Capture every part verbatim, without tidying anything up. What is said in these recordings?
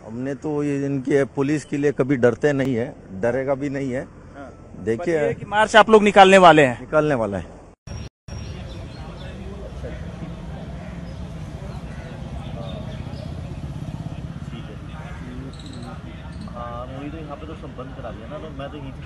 हमने तो ये इनके पुलिस के लिए कभी डरते नहीं है, डरेगा भी नहीं है। देखिए कि मार्च आप लोग निकालने वाले हैं, निकालने वाला है। हाँ वही तो यहाँ पे तो सब बंद करा दिया ना, तो मैं तो यहीं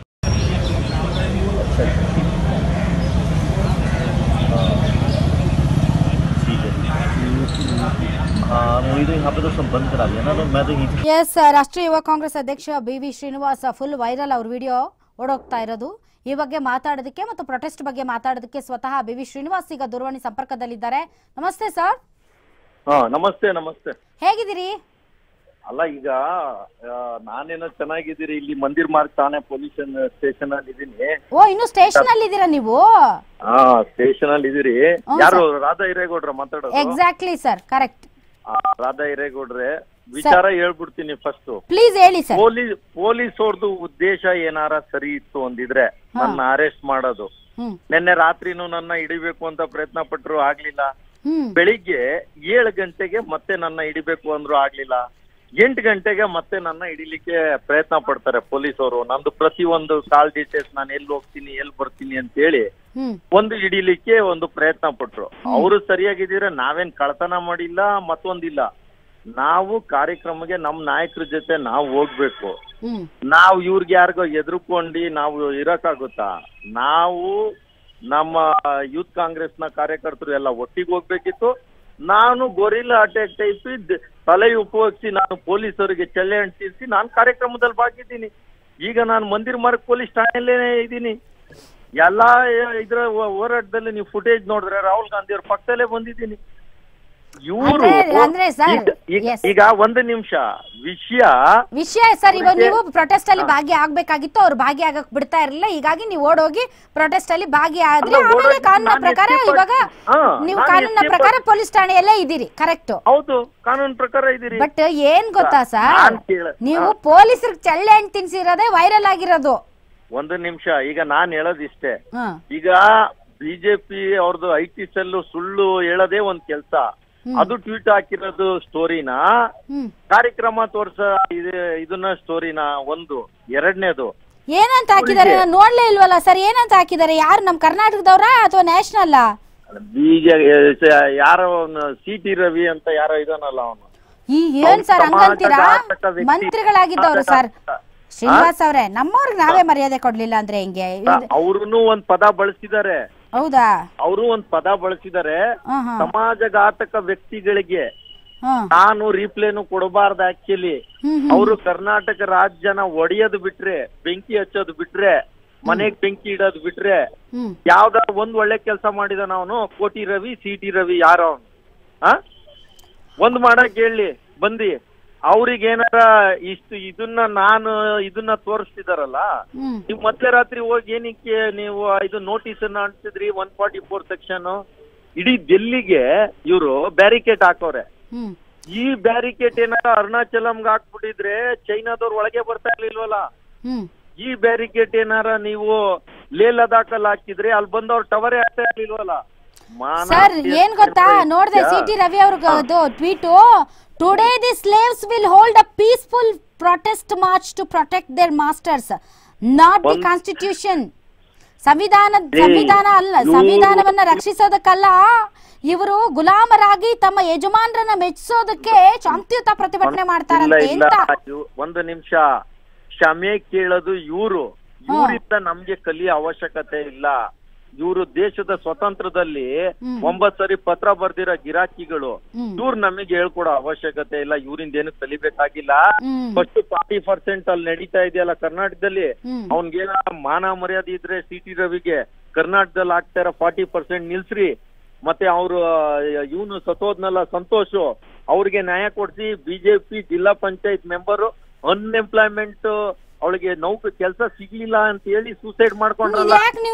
हाँ वही तो यहाँ पे तो सब बंद करा दिया ना, तो मैं तो यहीं ಎಸ್ ರಾಷ್ಟ್ರೀಯ ಯುವ ಕಾಂಗ್ರೆಸ್ ಅಧ್ಯಕ್ಷ B V Srinivas full viral ಅವ್ರ ವಿಡಿಯೋ ಓಡೋಗ್ತಾ ಇರೋದು. ಈ ಬಗ್ಗೆ ಮಾತಾಡೋದಕ್ಕೆ ಮತ್ತು ಪ್ರೊಟೆಸ್ಟ್ ಬಗ್ಗೆ ಮಾತಾಡೋದಕ್ಕೆ ಸ್ವತಃ ಬಿ ವಿ ಶ್ರೀನಿವಾಸ್ ಈಗ ದೂರವಾಣಿ ಸಂಪರ್ಕದಲ್ಲಿದ್ದಾರೆ. ನಮಸ್ತೆ ಸರ್. ಹಾ ನಮಸ್ತೆ ನಮಸ್ತೆ. ಹೇಗಿದ್ದೀರಿ? ಅಲ್ಲ ಈಗ ನಾನೇನೋ ಚೆನ್ನಾಗಿದ್ದೀರಿ, ಇಲ್ಲಿ ಮಂದಿರ್ ಮಾರ್ಗ್ ಠಾಣೆ ಪೊಲೀಸ್ ಸ್ಟೇಷನ್ ಅಲ್ಲಿ ಇದೀನಿ. ಓ ಇನ್ನು ಸ್ಟೇಷನ್ ಅಲ್ಲಿ ಇದ್ದೀರಾ ನೀವು? ಹಾ ಸ್ಟೇಷನ್ ಅಲ್ಲಿ ಇದೀರಿ. ಯಾರು ರಾಧಾ ಹಿರೇಗೌಡ್ರ ಮಾತಾಡೋದು? Exactly sir, correct. ರಾಧಾ ಹಿರೇಗೌಡ್ರೆ ವಿಚಾರ ಹೇಳ್ಬಿಡ್ತೀನಿ ಫಸ್ಟ್. ಪ್ಲೀಸ್ ಹೇಳಿ ಸರ್. ಪೊಲೀಸ್ ಪೊಲೀಸ್ ಅವ್ರದ್ದು ಉದ್ದೇಶ ಏನಾರ ಸರಿ ಇತ್ತು ಅಂದಿದ್ರೆ ನನ್ನ ಅರೆಸ್ಟ್ ಮಾಡೋದು. ನಿನ್ನೆ ರಾತ್ರಿನೂ ನನ್ನ ಹಿಡಿಬೇಕು ಅಂತ ಪ್ರಯತ್ನ ಪಟ್ರು, ಆಗ್ಲಿಲ್ಲ. ಬೆಳಿಗ್ಗೆ ಏಳು ಗಂಟೆಗೆ ಮತ್ತೆ ನನ್ನ ಹಿಡಿಬೇಕು ಅಂದ್ರು ಆಗ್ಲಿಲ್ಲ. ಎಂಟು ಗಂಟೆಗೆ ಮತ್ತೆ ನನ್ನ ಹಿಡಿಲಿಕ್ಕೆ ಪ್ರಯತ್ನ ಪಡ್ತಾರೆ ಪೊಲೀಸ್ ಅವರು. ನಂದು ಪ್ರತಿ ಒಂದು ಕಾಲ್ ಡೀಟೇಲ್ಸ್, ನಾನು ಎಲ್ಲಿ ಹೋಗ್ತೀನಿ ಎಲ್ಲಿ ಬರ್ತೀನಿ ಅಂತ ಹೇಳಿ ಒಂದು ಹಿಡಿಲಿಕ್ಕೆ ಒಂದು ಪ್ರಯತ್ನ ಪಟ್ರು. ಅವರು ಸರಿಯಾಗಿದ್ದೀರಾ, ನಾವೇನ್ ಕಳ್ತನ ಮಾಡಿಲ್ಲ, ಮತ್ತೊಂದಿಲ್ಲ. ನಾವು ಕಾರ್ಯಕ್ರಮಕ್ಕೆ ನಮ್ ನಾಯಕರ ಜೊತೆ ನಾವು ಹೋಗ್ಬೇಕು. ನಾವು ಇವ್ರಿಗೆ ಯಾರಿಗೋ ಎದುರ್ಕೊಂಡಿ ನಾವು ಇರಕ್ಕಾಗುತ್ತಾ? ನಾವು ನಮ್ಮ ಯೂತ್ ಕಾಂಗ್ರೆಸ್ ನ ಕಾರ್ಯಕರ್ತರು ಎಲ್ಲ ಒಟ್ಟಿಗೆ ಹೋಗ್ಬೇಕಿತ್ತು. ನಾನು ಗೊರಿಲ್ಲಾ ಅಟ್ಯಾಕ್ ಟೈಪ್ ತಲೆ ಉಪಯೋಗಿಸಿ ನಾನು ಪೊಲೀಸರಿಗೆ ಚೆಲ್ಲೆ ಅಂಟಿಸಿ ನಾನು ಕಾರ್ಯಕ್ರಮದಲ್ಲಿ ಭಾಗಿದ್ದೀನಿ. ಈಗ ನಾನು ಮಂದಿರ್ ಮಾರ್ಗ್ ಪೊಲೀಸ್ ಠಾಣೆಯಲ್ಲೇ ಇದ್ದೀನಿ. ಎಲ್ಲಾ ಇದ್ರ ಹೋರಾಟದಲ್ಲಿ ನೀವು ಫುಟೇಜ್ ನೋಡಿದ್ರೆ ರಾಹುಲ್ ಗಾಂಧಿ ಅವ್ರ ಪಕ್ಕದಲ್ಲೇ ಬಂದಿದ್ದೀನಿ. ಇವರು ಈಗ ಒಂದು ನಿಮಿಷ ವಿಷಯ ವಿಷಯ ಸರ್, ಇವಾಗ ನೀವು ಪ್ರೊಟೆಸ್ಟ್ ಅಲ್ಲಿ ಭಾಗಿ ಆಗ್ಬೇಕಾಗಿತ್ತು, ಅವ್ರು ಭಾಗಿ ಆಗಕ್ ಬಿಡ್ತಾ ಇರಲಿಲ್ಲ. ಹೀಗಾಗಿ ನೀವು ಓಡೋಗಿ ಪ್ರೊಟೆಸ್ಟ್ ಅಲ್ಲಿ ಭಾಗಿ ಆದ್ರೆ ಆಮೇಲೆ ಕಾನೂನಿನ ಪ್ರಕಾರ ಇವಾಗ ನೀವು ಕಾನೂನಿನ ಪ್ರಕಾರ ಪೊಲೀಸ್ ಠಾಣೆಯಲ್ಲೇ ಇದ್ದೀರಿ. ಕರೆಕ್ಟ್? ಹೌದು, ಕಾನೂನು ಪ್ರಕಾರ ಇದ್ದೀರಿ. ಬಟ್ ಏನ್ ಗೊತ್ತಾ ಸರ್, ನೀವು ಪೊಲೀಸರಿಗೆ ಚೆಲ್ಲೆ ಹಣ್ಣು ತಿನ್ಸಿರೋದೇ ವೈರಲ್ ಆಗಿರೋದು. ಒಂದು ನಿಮಿಷ, ಈಗ ನಾನ್ ಹೇಳೋದಿಷ್ಟೇ. ಈಗ ಬಿಜೆಪಿ ಅವ್ರದ್ದು ಐ ಟಿ ಸೆಲ್ ಸುಳ್ಳು ಹೇಳೋದೇ ಒಂದ್ ಕೆಲ್ಸ. ಅದು ಟ್ವೀಟ್ ಹಾಕಿರೋದು ಸ್ಟೋರಿನ, ಕಾರ್ಯಕ್ರಮ ತೋರ್ಸ ಇದನ್ನ ಸ್ಟೋರಿನ. ಒಂದು ಎರಡನೇದು ಏನಂತ ಹಾಕಿದಾರೆ ನೋಡ್ಲೇ ಇಲ್ವಲ್ಲ ಸರ್? ಏನಂತ ಹಾಕಿದಾರೆ? ಯಾರು ನಮ್ ಕರ್ನಾಟಕದವ್ರ ಅಥವಾ ನ್ಯಾಷನಲ್? ಬಿಜೆಪಿ ಯಾರೋ ಸಿ ಟಿ ರವಿ ಅಂತ ಯಾರೋ ಇದಾನಲ್ಲ ಅವನು. ಈ ಏನ್ ಸರ್ ಹಂಗಂತೀರಾ? ಮಂತ್ರಿಗಳಾಗಿದ್ದವ್ರು ಸರ್ ಶ್ರೀನಿವಾಸ್ ಅವ್ರೆ. ನಮ್ಮವ್ರಿಗೆ ನಾವೇ ಮರ್ಯಾದೆ ಕೊಡ್ಲಿಲ್ಲ ಅಂದ್ರೆ ಹೆಂಗೆ? ಅವ್ರು ಒಂದ್ ಪದ ಬಳಸಿದ್ದಾರೆ. ಹೌದಾ? ಅವರು ಒಂದ್ ಪದ ಬಳಸಿದ್ದಾರೆ, ಸಮಾಜಘಾತಕ ವ್ಯಕ್ತಿಗಳಿಗೆ ನಾನು ರೀಪ್ಲೇನು ಕೊಡಬಾರ್ದು. ಆಕ್ಚುಲಿ ಅವರು ಕರ್ನಾಟಕ ರಾಜ್ಯನ ಒಡೆಯೋದು ಬಿಟ್ರೆ, ಬೆಂಕಿ ಹಚ್ಚೋದು ಬಿಟ್ರೆ, ಮನೆಗ್ ಬೆಂಕಿ ಇಡೋದು ಬಿಟ್ರೆ ಯಾವ್ದಾರ ಒಂದ್ ಒಳ್ಳೆ ಕೆಲಸ ಮಾಡಿದಾನ ಅವನು? ಕೋಟಿ ರವಿ, ಸಿ ಟಿ ರವಿ ಯಾರ ಅವನು? ಆ ಒಂದ್ ಮಾಡಕ್ ಹೇಳಿ ಬಂದಿ. ಅವ್ರಿಗೆ ಏನಾರ ಇಷ್ಟು ಇದನ್ನ ನಾನು ಇದನ್ನ ತೋರಿಸ್ತಿದಾರಲ್ಲ, ನೀವು ಮತ್ತೆ ರಾತ್ರಿ ಹೋಗಿ ಏನಕ್ಕೆ ನೀವು ಇದು ನೋಟಿಸ್ ಅನ್ನ ಅಂಟಿಸಿದ್ರಿ? ಒನ್ ಫಾರ್ಟಿ ಫೋರ್ ಸೆಕ್ಷನ್ ಇಡೀ ಡೆಲ್ಲಿಗೆ ಇವರು ಬ್ಯಾರಿಕೇಡ್ ಹಾಕೋರೆ. ಈ ಬ್ಯಾರಿಕೇಡ್ ಏನಾರ ಅರುಣಾಚಲಂಗೆ ಹಾಕ್ಬಿಟ್ಟಿದ್ರೆ ಚೈನಾದವ್ರು ಒಳಗೆ ಬರ್ತಾ ಇರ್ಲಿಲ್ವಲ್ಲ. ಈ ಬ್ಯಾರಿಕೇಡ್ ಏನಾರ ನೀವು ಲೇ ಲದಾಖಲ್ಲಿ ಹಾಕಿದ್ರೆ ಅಲ್ಲಿ ಬಂದವ್ರು ಟವರೇ ಆಗ್ತಾ ಇರ್ಲಿಲ್ವಲ್ಲ. ಸರ್ ಏನ್ ಗೊತ್ತಾ, ನೋಡ್ದೆ ಸಿ ಟಿ ರವಿ ಅವ್ರದ್ದು tweet. Today the slaves will hold a peaceful protest march to protect their masters, not the constitution. ಸಂವಿಧಾನ ಸಂವಿಧಾನ ಅಲ್ಲ, ಸಂವಿಧಾನವನ್ನ ರಕ್ಷಿಸೋದಕ್ಕಲ್ಲ. ಇವರು ಗುಲಾಮರಾಗಿ ತಮ್ಮ ಯಜಮಾನರನ್ನ ಮೆಚ್ಚಿಸೋದಕ್ಕೆ ಶಾಂತಿಯುತ ಪ್ರತಿಭಟನೆ ಮಾಡ್ತಾರಂತೆ ಅಂತ. ಒಂದು ನಿಮಿಷ, ಕ್ಷಮೆ ಕೇಳೋದು ಇವರು. ಇವರಿಂದ ನಮ್ಗೆ ಕಲಿಯೋ ಅವಶ್ಯಕತೆ ಇಲ್ಲ. ಇವರು ದೇಶದ ಸ್ವತಂತ್ರದಲ್ಲಿ ಒಂಬತ್ ಸರಿ ಪತ್ರ ಬರ್ದಿರೋ ಗಿರಾಕಿಗಳು. ಇವ್ರು ನಮಗೆ ಹೇಳ್ಕೊಡೋ ಅವಶ್ಯಕತೆ ಇಲ್ಲ. ಇವ್ರಿಂದ ಏನು ಕಲಿಬೇಕಾಗಿಲ್ಲ. ಫಸ್ಟ್ ಫಾರ್ಟಿ ಪರ್ಸೆಂಟ್ ಅಲ್ಲಿ ನಡೀತಾ ಇದೆಯಲ್ಲ ಕರ್ನಾಟಕದಲ್ಲಿ, ಅವ್ನ್ಗೇನ ಮಾನ ಮರ್ಯಾದೆ ಇದ್ರೆ ಸಿ ಟಿ ರವಿಗೆ ಕರ್ನಾಟಕದಲ್ಲಿ ಆಗ್ತಾ ಇರೋ ಫಾರ್ಟಿ ಪರ್ಸೆಂಟ್ ನಿಲ್ಸ್ರಿ. ಮತ್ತೆ ಅವ್ರು ಇವನು ಸತೋದ್ನಲ್ಲ ಸಂತೋಷ್, ಅವ್ರಿಗೆ ನ್ಯಾಯ ಕೊಡ್ಸಿ. ಬಿಜೆಪಿ ಜಿಲ್ಲಾ ಪಂಚಾಯತ್ ಮೆಂಬರ್ ಅನ್ಎಂಪ್ಲಾಯ್ಮೆಂಟ್, ಅವಳಿಗೆ ನೌಕ ಕೆಲಸ ಸಿಗ್ಲಿಲ್ಲ ಅಂತ ಹೇಳಿ ಸೂಸೈಡ್ ಮಾಡ್ಕೊಂಡ್ರಲ್ಲ,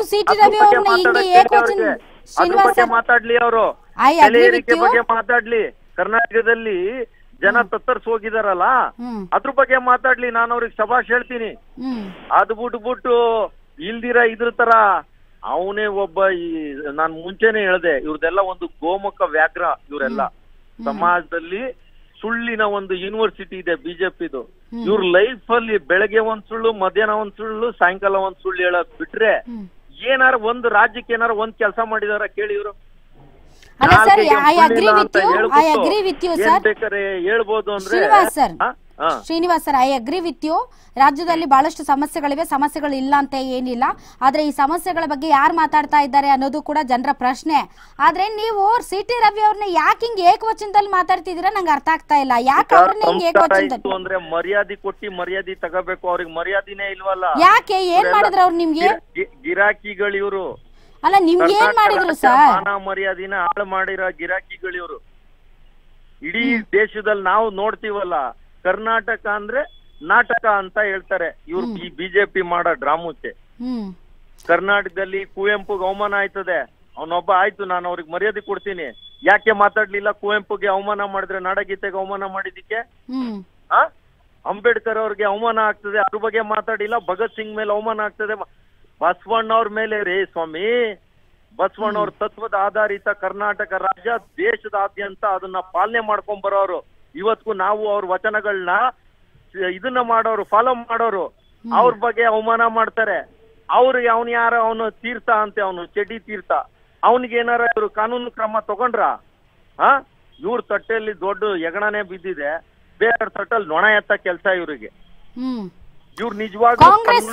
ಮಾತಾಡ್ಲಿ ಅವರು. ಏರಿಕೆ ಬಗ್ಗೆ ಮಾತಾಡ್ಲಿ. ಕರ್ನಾಟಕದಲ್ಲಿ ಜನ ತತ್ತರ್ಸ್ ಹೋಗಿದಾರಲ್ಲ, ಅದ್ರ ಬಗ್ಗೆ ಮಾತಾಡ್ಲಿ. ನಾನು ಅವ್ರಿಗೆ ಶಬಾಷ್ ಹೇಳ್ತೀನಿ. ಅದ್ ಬಿಟ್ಬಿಟ್ಟು ಇಲ್ದಿರ ಇದ್ರ ತರ ಅವನೇ ಒಬ್ಬ. ಈ ನಾನ್ ಮುಂಚೆನೆ ಹೇಳ್ದೆ, ಇವ್ರದೆಲ್ಲ ಒಂದು ಗೋಮುಖ ವ್ಯಾಘ್ರ. ಇವರೆಲ್ಲ ಸಮಾಜದಲ್ಲಿ ಸುಳ್ಳಿನ ಒಂದು ಯೂನಿವರ್ಸಿಟಿ ಇದೆ ಬಿಜೆಪಿದು. ಇವ್ರ ಲೈಫ್ ಅಲ್ಲಿ ಬೆಳಗ್ಗೆ ಒಂದ್ ಸುಳ್ಳು, ಮಧ್ಯಾಹ್ನ ಒಂದ್ ಸುಳ್ಳು, ಸಾಯಂಕಾಲ ಒಂದ್ ಸುಳ್ಳು ಹೇಳೋದ್ ಬಿಟ್ರೆ ಏನಾರ ಒಂದು ರಾಜ್ಯಕ್ಕೆ ಏನಾರ ಒಂದ್ ಕೆಲಸ ಮಾಡಿದಾರ ಕೇಳಿ ಇವರು? ಅಲ್ಲ sir, I agree with you, I agree with you sir. ಬೇಕಾದ್ರೆ ಹೇಳ್ಬೋದು ಅಂದ್ರೆ Srinivas sir, Srinivas sir, I agree with you. ರಾಜ್ಯದಲ್ಲಿ ಬಹಳಷ್ಟು ಸಮಸ್ಯೆಗಳಿವೆ, ಸಮಸ್ಯೆಗಳು ಇಲ್ಲ ಅಂತ ಏನಿಲ್ಲ. ಆದ್ರೆ ಈ ಸಮಸ್ಯೆಗಳ ಬಗ್ಗೆ ಯಾರು ಮಾತಾಡ್ತಾ ಇದ್ದಾರೆ ಅನ್ನೋದು ಕೂಡ ಜನರ ಪ್ರಶ್ನೆ. ಆದ್ರೆ ನೀವು ಸಿ ಟಿ ರವಿ ಅವ್ರನ್ನ ಯಾಕೆ ಹಿಂಗ್ ಏಕವಚನದಲ್ಲಿ ಮಾತಾಡ್ತಿದ್ದೀರಾ ನಂಗೆ ಅರ್ಥ ಆಗ್ತಾ ಇಲ್ಲ. ಯಾಕೆ ಅವ್ರನ್ನ ಹಿಂಗ್ ಏಕವಚನದಲ್ಲಿ ಅಂದ್ರೆ ಮರ್ಯಾದೆ ಕೊಟ್ಟಿ ಮರ್ಯಾದೆ ತಗೋಬೇಕು, ಅವ್ರಿಗೆ ಮರ್ಯಾದಿನೇ ಇಲ್ವಲ್ಲ. ಯಾಕೆ? ಏನ್ ಮಾಡಿದ್ರು ಅವ್ರು ನಿಮ್ಗೆ? ಗಿರಾಕಿಗಳು ಇವರು. ಅಲ್ಲ ನಿಮ್ಗೆ ಏನ್ ಮಾಡಿದ್ರು ಸರ್? ಮಾನ ಮರ್ಯಾದಿನ ಹಾಳು ಮಾಡಿರೋ ಗಿರಾಕಿಗಳು ಇವರು. ಇಡೀ ದೇಶದಲ್ಲಿ ನಾವು ನೋಡ್ತೀವಲ್ಲ, ಕರ್ನಾಟಕ ಅಂದ್ರೆ ನಾಟಕ ಅಂತ ಹೇಳ್ತಾರೆ ಇವ್ರು ಈ ಬಿಜೆಪಿ ಮಾಡೋ ಡ್ರಾಮಕ್ಕೆ. ಕರ್ನಾಟಕದಲ್ಲಿ ಕುವೆಂಪುಗೆ ಅವಮಾನ ಆಯ್ತದೆ, ಅವನೊಬ್ಬ ಆಯ್ತು ನಾನು ಅವ್ರಿಗೆ ಮರ್ಯಾದೆ ಕೊಡ್ತೀನಿ, ಯಾಕೆ ಮಾತಾಡ್ಲಿಲ್ಲ? ಕುವೆಂಪುಗೆ ಅವಮಾನ ಮಾಡಿದ್ರೆ ನಾಡಗೀತೆಗೆ ಅವಮಾನ ಮಾಡಿದಿಕ್ಕೆ. ಆ ಅಂಬೇಡ್ಕರ್ ಅವ್ರಿಗೆ ಅವಮಾನ ಆಗ್ತದೆ, ಅದ್ರ ಬಗ್ಗೆ ಮಾತಾಡಿಲ್ಲ. ಭಗತ್ ಸಿಂಗ್ ಮೇಲೆ ಅವಮಾನ ಆಗ್ತದೆ. ಬಸವಣ್ಣವ್ರ ಮೇಲೆ ರೇ ಸ್ವಾಮಿ, ಬಸವಣ್ಣವ್ರ ತತ್ವದ ಆಧಾರಿತ ಕರ್ನಾಟಕ ರಾಜ್ಯ ದೇಶದಾದ್ಯಂತ ಅದನ್ನ ಪಾಲನೆ ಮಾಡ್ಕೊಂಡ್ ಬರೋರು. ಇವತ್ತಿಗೂ ನಾವು ಅವ್ರ ವಚನಗಳನ್ನ ಇದನ್ನ ಮಾಡೋರು, ಫಾಲೋ ಮಾಡೋರು. ಅವ್ರ ಬಗ್ಗೆ ಅವಮಾನ ಮಾಡ್ತಾರೆ. ಅವ್ರಿಗೆ ಅವನ್ ಯಾರ ಅವನು ತೀರ್ಥ ಅಂತೆ, ಅವನು ಚಡ್ಡಿ ತೀರ್ಥ, ಅವನಿಗೆ ಏನಾರ ಇವ್ರು ಕಾನೂನು ಕ್ರಮ ತಗೊಂಡ್ರ? ಆ ಇವ್ರ ತಟ್ಟೆಯಲ್ಲಿ ದೊಡ್ಡ ಯಗಣನೆ ಬಿದ್ದಿದೆ, ಬೇರೆ ತಟ್ಟಲ್ಲಿ ನೊಣ ಎತ್ತ ಕೆಲ್ಸ ಇವ್ರಿಗೆ. ಇವ್ರು ನಿಜವಾಗ್ಲೂ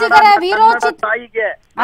ತಾಯಿಗೆ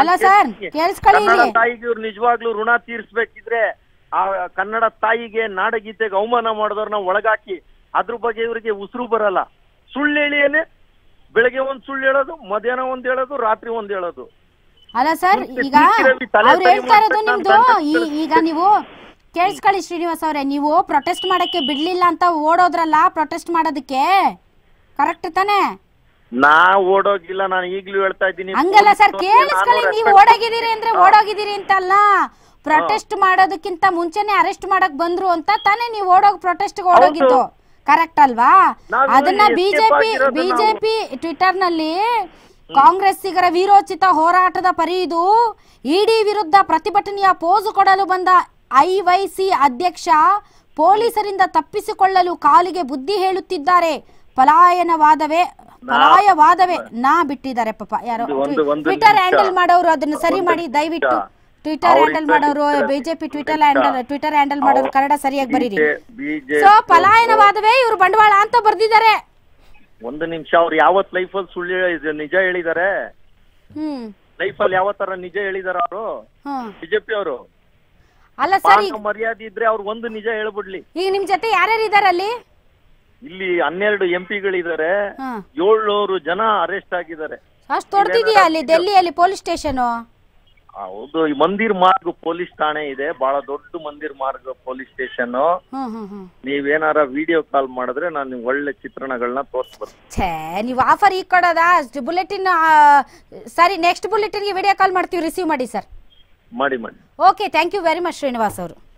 ತಾಯಿಗೆ ಇವ್ರು ನಿಜವಾಗ್ಲೂ ಋಣ ತೀರ್ಸ್ಬೇಕಿದ್ರೆ ಆ ಕನ್ನಡ ತಾಯಿಗೆ ನಾಡಗೀತೆಗೆ ಅವಮಾನ ಮಾಡಿದವ್ರನ್ನ ಒಳಗಾಕಿ ಅದ್ರ ಬಗ್ಗೆ ಇವ್ರಿಗೆ ಉಸಿರು ಬರಲ್ಲ. ಸುಳ್ಳು ಹೇಳಿ ಏನೇ, ಬೆಳಗ್ಗೆ ಒಂದ್ ಸುಳ್ಳು ಹೇಳೋದು, ಮಧ್ಯಾಹ್ನ ಒಂದ್ ಹೇಳೋದು, ರಾತ್ರಿ ಒಂದ್ ಹೇಳೋದು. ಅಲ್ಲ ಸರ್, ಈಗ ಅವ್ರು ಹೇಳ್ತಾ ಇರೋದು ನಿಮ್ದು, ಈಗ ನೀವು ಕೇಳಿಸ್ಕೊಳ್ಳಿ ಶ್ರೀನಿವಾಸ್ ಅವರೇ, ನೀವು ಪ್ರೊಟೆಸ್ಟ್ ಮಾಡಕ್ಕೆ ಬಿಡ್ಲಿಲ್ಲ ಅಂತ ಓಡೋದ್ರಲ್ಲ ಪ್ರೊಟೆಸ್ಟ್ ಮಾಡೋದಕ್ಕೆ, ಕರೆಕ್ಟ್ ತಾನೇ? ನಾ ಓಡೋಗಿಲ್ಲ, ನಾನು ಈಗ್ಲೂ ಹೇಳ್ತಾ ಇದ್ದೀನಿ. ಹಂಗಲ್ಲ ಸರ್, ಕೇಳಿಸ್ಕೊಳ್ಳಿ, ನೀವು ಓಡೋಗಿದ್ದೀರಿ ಅಂದ್ರೆ ಓಡೋಗಿದ್ದೀರಿ ಅಂತಲ್ಲ, ಪ್ರೊಟೆಸ್ಟ್ ಮಾಡೋದಕ್ಕಿಂತ ಮುಂಚೆನೆ ಅರೆಸ್ಟ್ ಮಾಡಕ್ ಬಂದ್ರು ಅಂತ ತಾನೇ ನೀವು ಓಡೋಗ್ ಪ್ರೊಟೆಸ್ಟ್ ಓಡೋಗಿದ್ದು, ಕರೆಕ್ಟ್ ಅಲ್ವಾ? ಅದನ್ನ ಬಿಜೆಪಿ ಬಿಜೆಪಿ ಟ್ವಿಟರ್ ನಲ್ಲಿ ಕಾಂಗ್ರೆಸ್ಸಿಗರ ವೀರೋಚಿತ ಹೋರಾಟದ ಪರಿಯಿದು ಇಡಿ ವಿರುದ್ಧ ಪ್ರತಿಭಟನೆಯ ಪೋಸು ಕೊಡಲು ಬಂದ ಐವೈಸಿ ಅಧ್ಯಕ್ಷ ಪೊಲೀಸರಿಂದ ತಪ್ಪಿಸಿಕೊಳ್ಳಲು ಕಾಲಿಗೆ ಬುದ್ಧಿ ಹೇಳುತ್ತಿದ್ದಾರೆ. ಪಲಾಯನವಾದವೇ ಪಲಾಯವಾದವೇ ನಾ ಬಿಟ್ಟಿದ್ದಾರೆ ಪಾಪ. ಯಾರೋ ಟ್ವಿಟರ್ ಹ್ಯಾಂಡಲ್ ಮಾಡೋರು ಅದನ್ನ ಸರಿ ಮಾಡಿ ದಯವಿಟ್ಟು. ಟ್ವಿಟರ್ ಹ್ಯಾಂಡಲ್ ಮಾಡೋರು, BJP Twitter handle Twitter handle ಮಾಡೋರು ಕನ್ನಡ ಸರಿಯಾಗಿ ಬರೀರಿ. ಸೊ ಪಲಾಯನವಾದವೇ ಇವ್ರು ಬಂಡವಾಳ ಅಂತ ಬರ್ದಿದ್ದಾರೆ. ಒಂದು ನಿಮಿಷ, ಅವ್ರು ಯಾವತ್ ಲೈಫ್ ಅಲ್ಲಿ ಸುಳ್ಳು ನಿಜ ಹೇಳಿದಾರೆ? ಹ್ಮ್ ಲೈಫ್ ಅಲ್ಲಿ ಯಾವ ತರ ನಿಜ ಹೇಳಿದಾರ ಅವರು ಬಿಜೆಪಿ ಅವರು? ಅಲ್ಲ ಸರ್, ಮರ್ಯಾದೆ ಇದ್ರೆ ಅವ್ರು ಒಂದು ನಿಜ ಹೇಳ್ಬಿಡ್ಲಿ. ಈಗ ನಿಮ್ ಜೊತೆ ಯಾರ್ಯಾರು ಇದಾರೆ ಅಲ್ಲಿ? ಇಲ್ಲಿ ಹನ್ನೆರಡು ಎಂ ಪಿಗಳಿದ್ದಾರೆ, ಏಳ್ನೂರು ಜನ ಅರೆಸ್ಟ್ ಆಗಿದ್ದಾರೆ. ಅಷ್ಟು ದೊಡ್ಡದಿದೆಯಾ ಅಲ್ಲಿ ಡೆಲ್ಲಿಯಲ್ಲಿ ಪೊಲೀಸ್ ಸ್ಟೇಷನ್? ಹೌದು, ಮಂದಿರ್ ಮಾರ್ಗ್ ಪೊಲೀಸ್ ಠಾಣೆ ಇದೆ, ಬಹಳ ದೊಡ್ಡ ಮಂದಿರ್ ಮಾರ್ಗ್ ಪೊಲೀಸ್ ಸ್ಟೇಷನ್. ನೀವೇನಾರ ವಿಡಿಯೋ ಕಾಲ್ ಮಾಡಿದ್ರೆ ನಾನು ನಿಮ್ಗೆ ಒಳ್ಳೆ ಚಿತ್ರಣಗಳನ್ನ ತೋರಿಸ್ಬರ್ತೀನಿ. ಛೇ, ನೀವು ಆಫರ್ ಈಗ ಕೊಡೋದಾ? ಬುಲೆಟಿನ್ ಸರಿ, ನೆಕ್ಸ್ಟ್ ಬುಲೆಟಿನ್ಗೆ ವಿಡಿಯೋ ಕಾಲ್ ಮಾಡ್ತೀವಿ, ರಿಸೀವ್ ಮಾಡಿ ಸರ್. ಮಾಡಿ ಮಾಡಿ. Okay, thank you very much Srinivas ಅವರು.